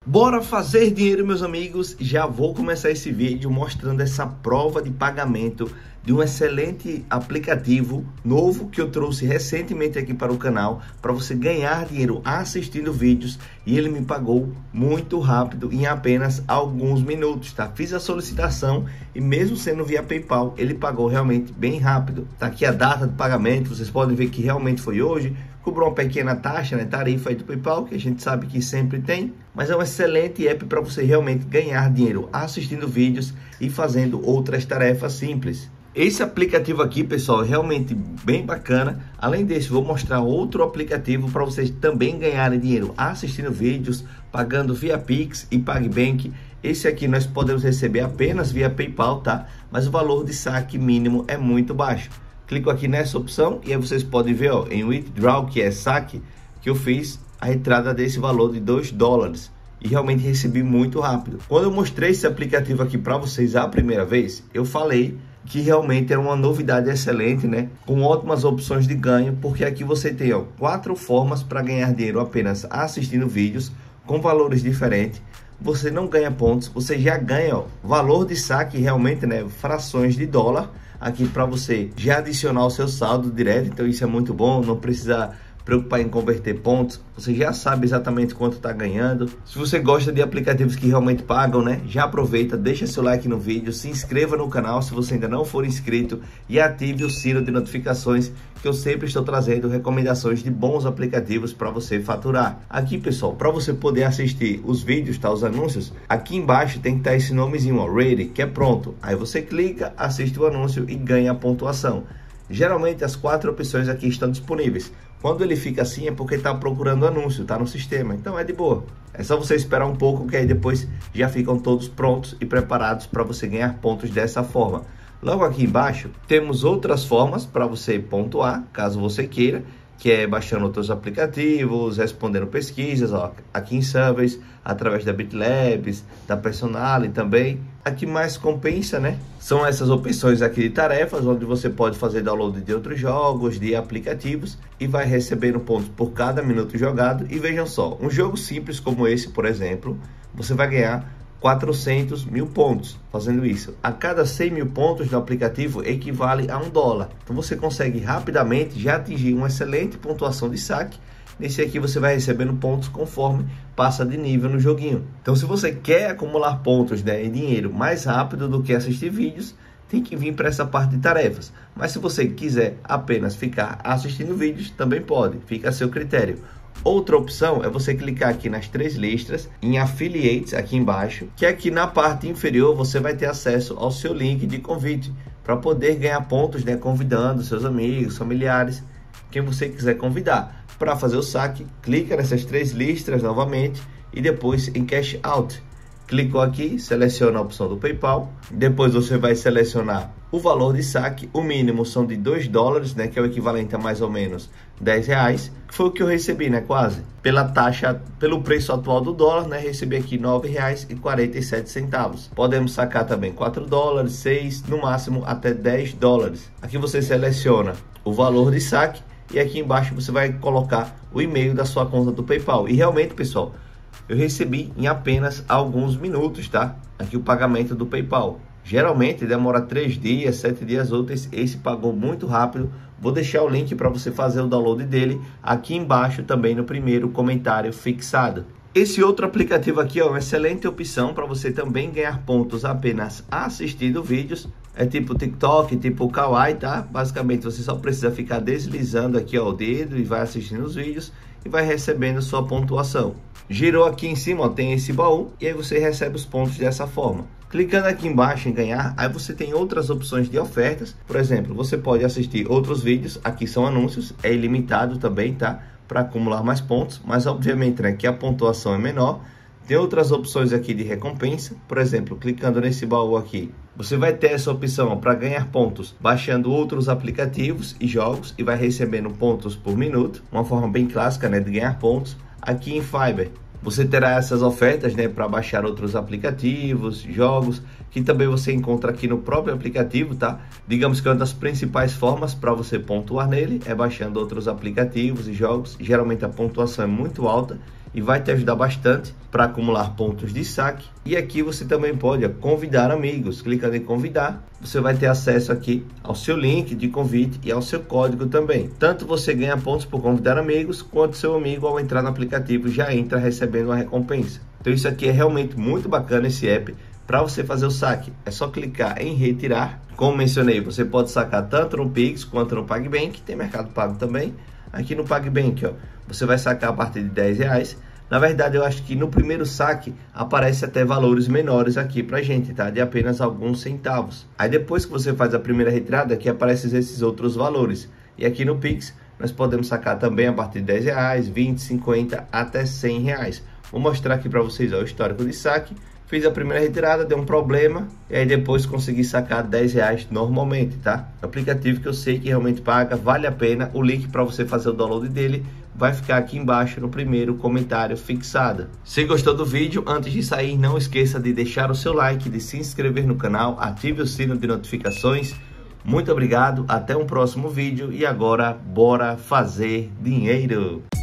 Bora fazer dinheiro, meus amigos. Já vou começar esse vídeo mostrando essa prova de pagamento de um excelente aplicativo novo que eu trouxe recentemente aqui para o canal, para você ganhar dinheiro assistindo vídeos, e ele me pagou muito rápido, em apenas alguns minutos, tá? Fiz a solicitação e mesmo sendo via PayPal, ele pagou realmente bem rápido. Tá aqui a data de pagamento, vocês podem ver que realmente foi hoje. Cobrou uma pequena taxa, né, tarifa aí do PayPal, que a gente sabe que sempre tem, mas é um excelente app para você realmente ganhar dinheiro assistindo vídeos e fazendo outras tarefas simples. Esse aplicativo aqui, pessoal, é realmente bem bacana. Além desse, vou mostrar outro aplicativo para vocês também ganharem dinheiro assistindo vídeos, pagando via Pix e PagBank. Esse aqui nós podemos receber apenas via PayPal, tá? Mas o valor de saque mínimo é muito baixo. Clico aqui nessa opção e aí vocês podem ver, ó, em Withdraw, que é saque, que eu fiz a entrada desse valor de $2 e realmente recebi muito rápido. Quando eu mostrei esse aplicativo aqui para vocês a primeira vez, eu falei que realmente era uma novidade excelente, né? Com ótimas opções de ganho, porque aqui você tem, ó, 4 formas para ganhar dinheiro apenas assistindo vídeos com valores diferentes. Você não ganha pontos, você já ganha, ó, valor de saque realmente, né? Frações de dólar aqui para você já adicionar o seu saldo direto. Então isso é muito bom, não precisa preocupar em converter pontos, você já sabe exatamente quanto está ganhando. Se você gosta de aplicativos que realmente pagam, né, já aproveita, deixa seu like no vídeo, se inscreva no canal se você ainda não for inscrito e ative o sino de notificações, que eu sempre estou trazendo recomendações de bons aplicativos para você faturar. Aqui, pessoal, para você poder assistir os vídeos, tá, os anúncios, aqui embaixo tem que estar esse nomezinho, ó, ready, que é pronto. Aí você clica, assiste o anúncio e ganha a pontuação. Geralmente as 4 opções aqui estão disponíveis. Quando ele fica assim é porque está procurando anúncio, tá no sistema, então é de boa. É só você esperar um pouco, que aí depois já ficam todos prontos e preparados para você ganhar pontos dessa forma. Logo aqui embaixo temos outras formas para você pontuar, caso você queira, que é baixando outros aplicativos, respondendo pesquisas, ó, aqui em Surveys, através da BitLabs, da Personali também. A que mais compensa, né, são essas opções aqui de tarefas, onde você pode fazer download de outros jogos, de aplicativos, e vai recebendo pontos por cada minuto jogado. E vejam só, um jogo simples como esse, por exemplo, você vai ganhar 400 mil pontos fazendo isso. A cada 100 mil pontos no aplicativo equivale a $1. Então você consegue rapidamente já atingir uma excelente pontuação de saque. Nesse aqui você vai recebendo pontos conforme passa de nível no joguinho. Então se você quer acumular pontos, né, e dinheiro mais rápido do que assistir vídeos, tem que vir para essa parte de tarefas. Mas se você quiser apenas ficar assistindo vídeos, também pode, fica a seu critério. Outra opção é você clicar aqui nas 3 listras em Affiliates aqui embaixo, que aqui na parte inferior você vai ter acesso ao seu link de convite para poder ganhar pontos, né, convidando seus amigos, familiares, quem você quiser convidar. Para fazer o saque, clica nessas 3 listras novamente e depois em Cash Out. Clicou aqui, seleciona a opção do PayPal, depois você vai selecionar o valor de saque. O mínimo são de $2, né, que é o equivalente a mais ou menos R$10, que foi o que eu recebi, né, quase. Pela taxa, pelo preço atual do dólar, né, recebi aqui R$9,47. Podemos sacar também $4, 6, no máximo até $10. Aqui você seleciona o valor de saque e aqui embaixo você vai colocar o e-mail da sua conta do PayPal. E realmente, pessoal, eu recebi em apenas alguns minutos, tá? Aqui o pagamento do PayPal. Geralmente demora 3 dias, 7 dias úteis. Esse pagou muito rápido. Vou deixar o link para você fazer o download dele aqui embaixo também no primeiro comentário fixado. Esse outro aplicativo aqui é uma excelente opção para você também ganhar pontos apenas assistindo vídeos. É tipo TikTok, tipo Kawaii, tá? Basicamente você só precisa ficar deslizando aqui, ó, o dedo e vai assistindo os vídeos e vai recebendo sua pontuação. Girou aqui em cima, ó, tem esse baú e aí você recebe os pontos dessa forma. Clicando aqui embaixo em ganhar, aí você tem outras opções de ofertas. Por exemplo, você pode assistir outros vídeos, aqui são anúncios, é ilimitado também, tá? Para acumular mais pontos, mas obviamente, né, que a pontuação é menor. Tem outras opções aqui de recompensa, por exemplo, clicando nesse baú aqui, você vai ter essa opção para ganhar pontos baixando outros aplicativos e jogos e vai recebendo pontos por minuto, uma forma bem clássica, né, de ganhar pontos. Aqui em Fiverr você terá essas ofertas, né, para baixar outros aplicativos, jogos, que também você encontra aqui no próprio aplicativo, tá? Digamos que uma das principais formas para você pontuar nele é baixando outros aplicativos e jogos. Geralmente a pontuação é muito alta e vai te ajudar bastante para acumular pontos de saque. E aqui você também pode convidar amigos. Clicando em convidar, você vai ter acesso aqui ao seu link de convite e ao seu código também. Tanto você ganha pontos por convidar amigos, quanto seu amigo ao entrar no aplicativo já entra recebendo uma recompensa. Então isso aqui é realmente muito bacana, esse app, para você fazer o saque. É só clicar em retirar. Como mencionei, você pode sacar tanto no Pix quanto no PagBank, tem Mercado Pago também. Aqui no PagBank, ó, você vai sacar a partir de R$10. Na verdade, eu acho que no primeiro saque aparece até valores menores aqui pra gente, tá? De apenas alguns centavos. Aí depois que você faz a primeira retirada, aqui aparecem esses outros valores. E aqui no Pix, nós podemos sacar também a partir de R$10, 20, 50 até R$100. Vou mostrar aqui para vocês, ó, o histórico de saque. Fiz a primeira retirada, deu um problema, e aí depois consegui sacar R$10 normalmente, tá? Aplicativo que eu sei que realmente paga, vale a pena. O link para você fazer o download dele vai ficar aqui embaixo no primeiro comentário fixado. Se gostou do vídeo, antes de sair, não esqueça de deixar o seu like, de se inscrever no canal, ative o sino de notificações. Muito obrigado, até um próximo vídeo e agora bora fazer dinheiro!